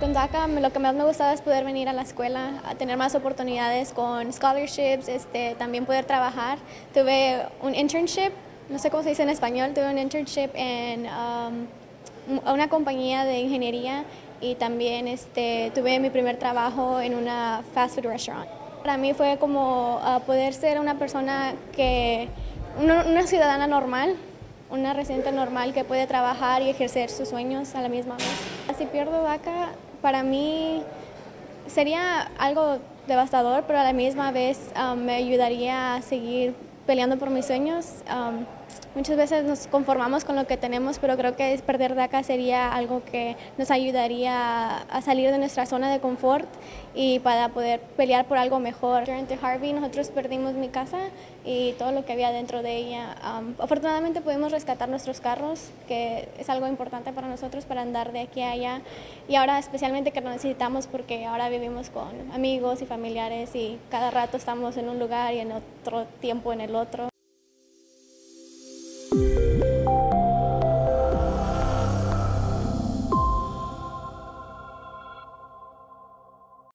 Con DACA lo que más me gustaba es poder venir a la escuela, a tener más oportunidades con scholarships, también poder trabajar. Tuve un internship, no sé cómo se dice en español, tuve un internship en una compañía de ingeniería y también tuve mi primer trabajo en una fast food restaurant. Para mí fue como poder ser una persona una ciudadana normal, una residente normal que puede trabajar y ejercer sus sueños a la misma vez. Si pierdo DACA, para mí sería algo devastador, pero a la misma vez me ayudaría a seguir peleando por mis sueños. Muchas veces nos conformamos con lo que tenemos, pero creo que perder DACA sería algo que nos ayudaría a salir de nuestra zona de confort y para poder pelear por algo mejor. Durante Harvey nosotros perdimos mi casa y todo lo que había dentro de ella. Afortunadamente pudimos rescatar nuestros carros, que es algo importante para nosotros para andar de aquí a allá, y ahora especialmente que lo necesitamos porque ahora vivimos con amigos y familiares y cada rato estamos en un lugar y en otro tiempo en el otro.